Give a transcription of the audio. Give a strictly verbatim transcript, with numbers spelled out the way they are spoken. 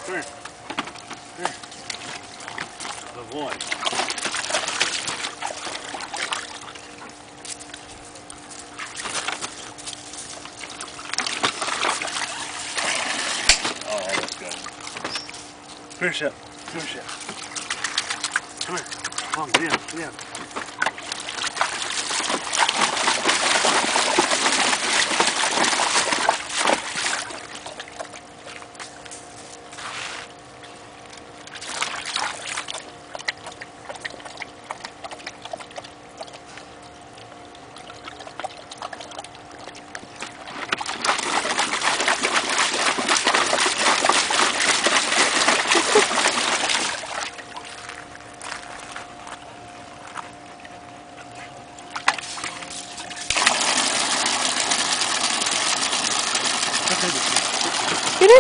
Come here. Come here. Good boy. Oh, that's good. Come here, Shep. Come here, Shep. Come here. Come on, get in. Get in. Get in.